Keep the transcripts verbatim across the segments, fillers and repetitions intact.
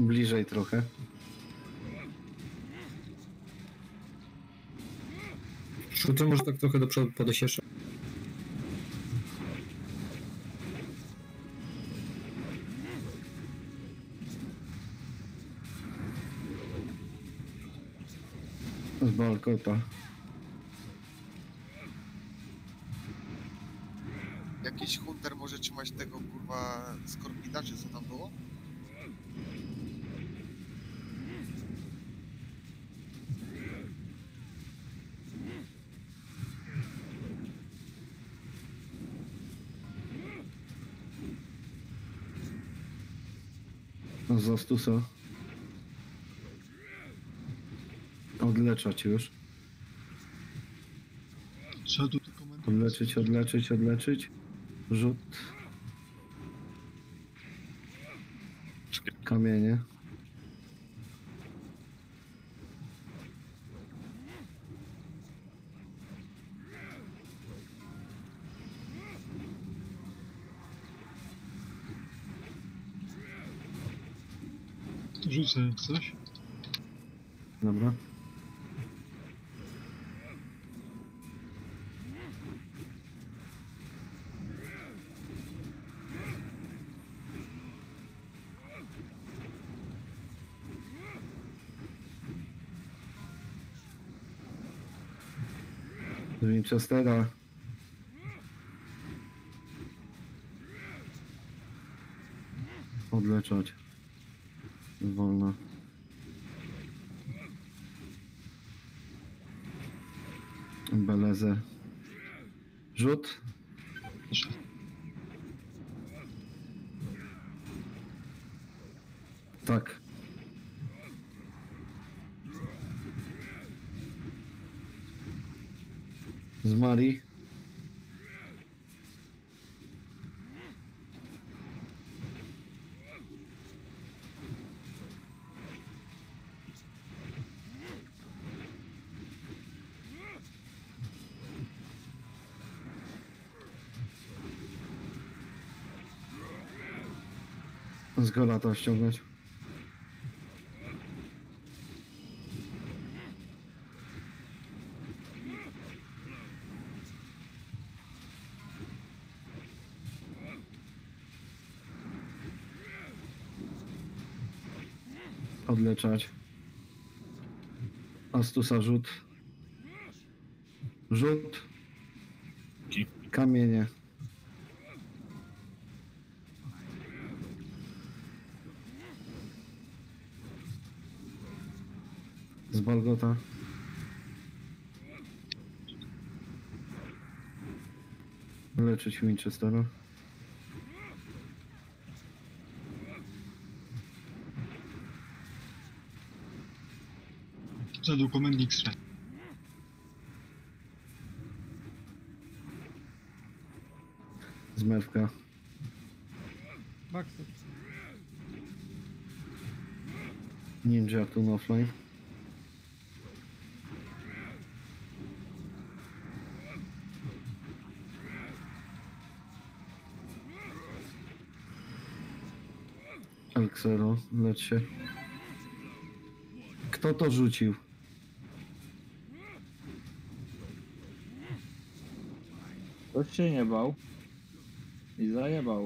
Bliżej trochę. To ty może tak trochę do przodu podejść jeszcze? Z balkota. Jakiś hunter może trzymać tego kurwa skorpita, czy co tam było? Z Astusa. Odleczać już. Trzeba tu tylko komentarz. Odleczyć, odleczyć, odleczyć. Rzut. Kamienie. Rzucę jak coś. Dobra. Winchestera. Odleczać. Wolno. Belezę. Rzut. Tak. Z Marii. Z Golata ściągnąć. Odleczać. Astusa rzut. Rzut. Kamienie. Z Balgota. Leczyć Winchestera. Zadał komendnik strzel. Z Mewka. Baxter. Ninja tu offline. Alxero, lecz się. Kto to rzucił? Ktoś się nie bał. I zajebał.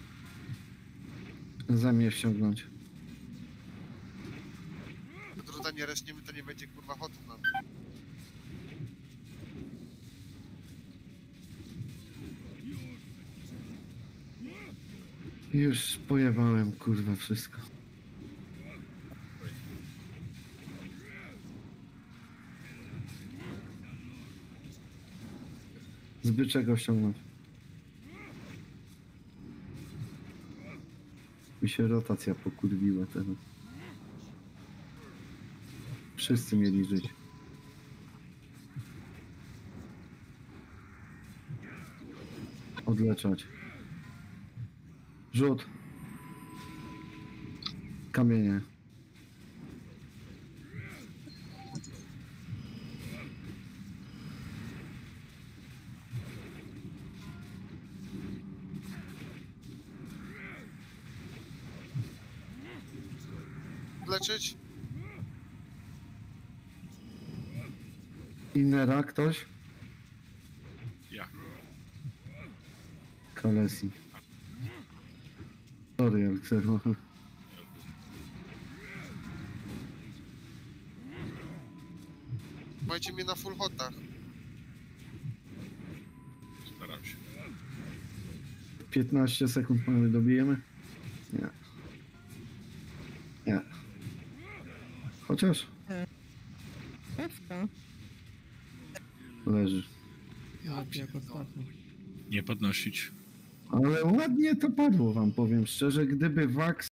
Za mnie ściągnąć. Druta nie reszniemy, to nie będzie kurwa hotów nam. Już pojebałem, kurwa, wszystko. Zbyt czego ściągnąć? Mi się rotacja pokurwiła teraz. Wszyscy mieli żyć. Odleczać. Rzut. Kamienie. leczyć? Innera ktoś? Ja. Kalesi. Sorry, Alksero. Majcie mnie na full hotach. Staram się. piętnaście sekund mamy, dobijemy? Nie. Nie. Chociaż Pewka. leży. Ja Jak pierdolę. ostatnio. Nie podnosić. Ale ładnie to padło wam, powiem szczerze. Gdyby Wax